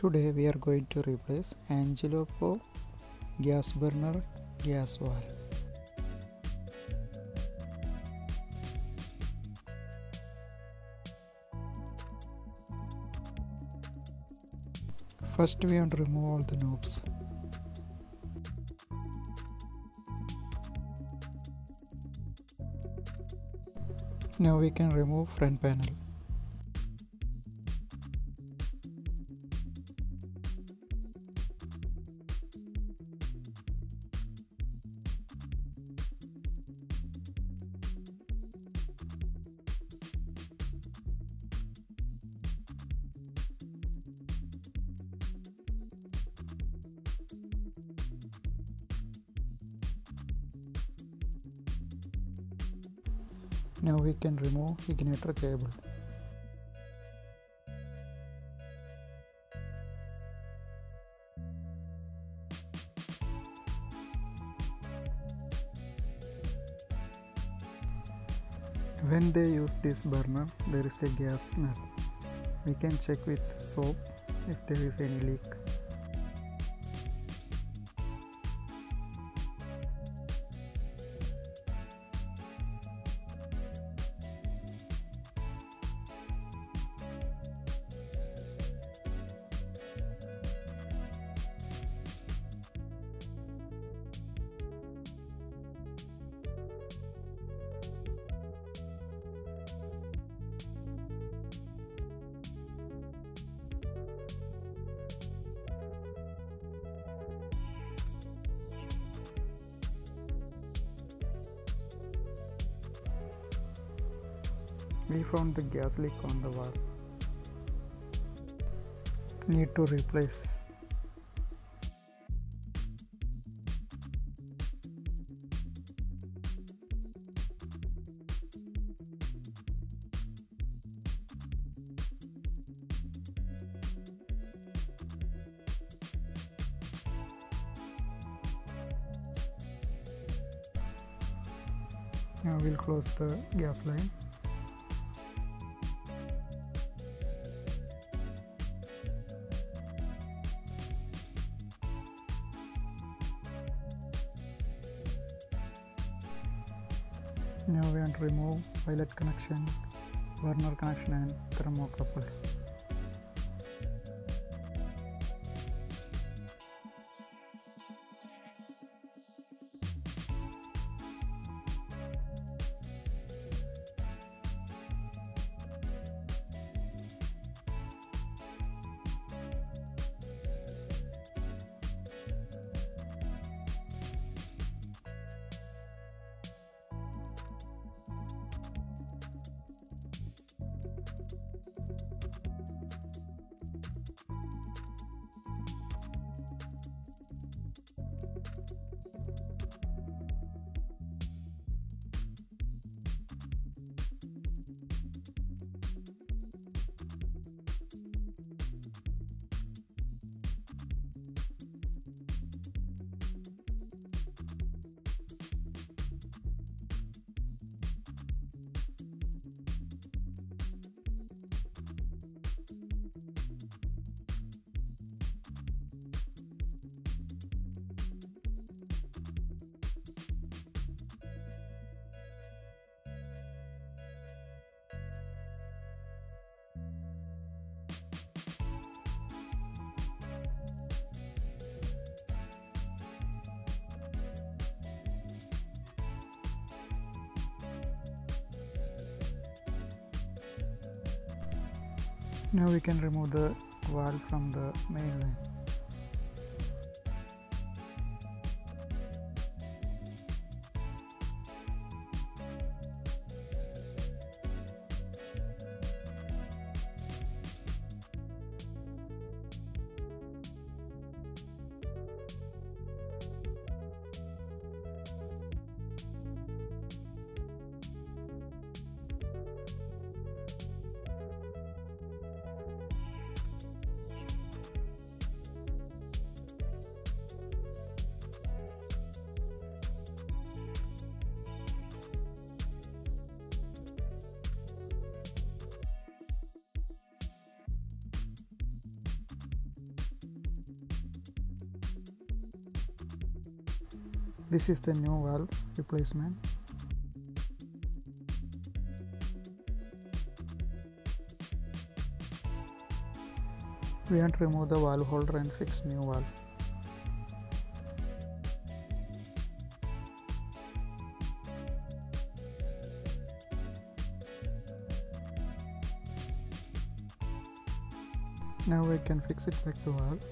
Today we are going to replace Angelopo gas burner gas valve. First we want to remove all the knobs. Now we can remove front panel. Now we can remove igniter cable. When they use this burner, there is a gas smell. We can check with soap if there is any leak. We found the gas leak on the wall. Need to replace. Now we'll close the gas line. Now we want to remove pilot connection, burner connection and thermocouple. Now we can remove the valve from the main line. This is the new valve replacement. We want to remove the valve holder and fix new valve. Now we can fix it back to valve.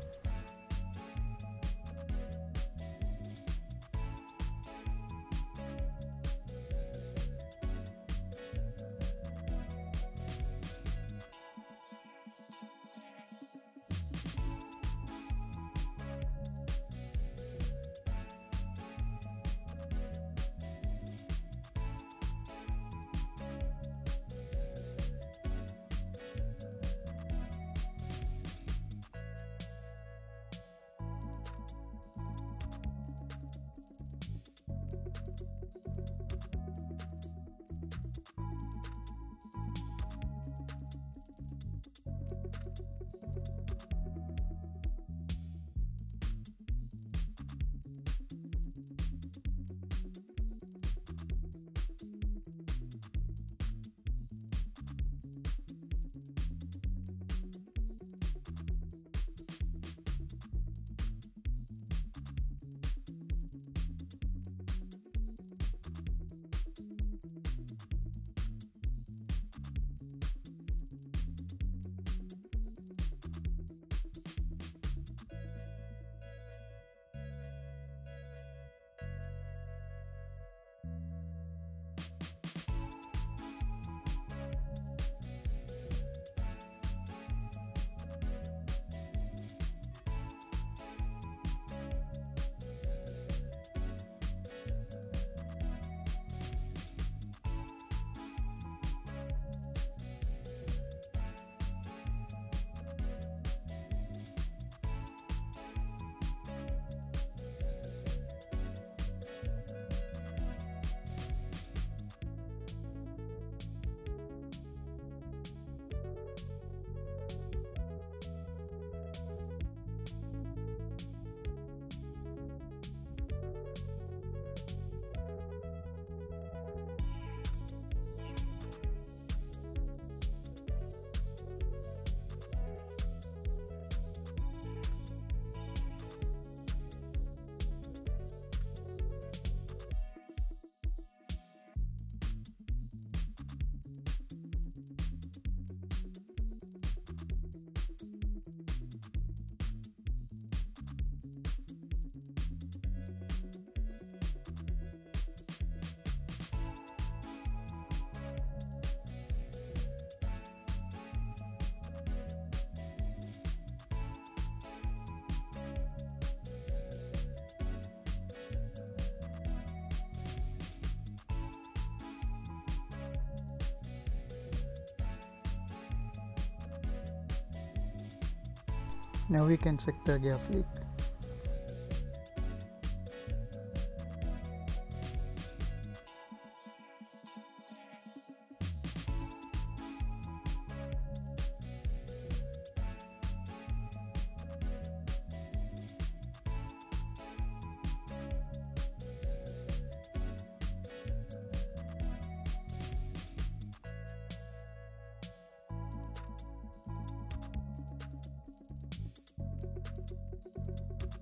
Now we can check the gas leak.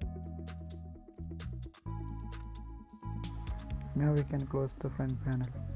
Now we can close the front panel.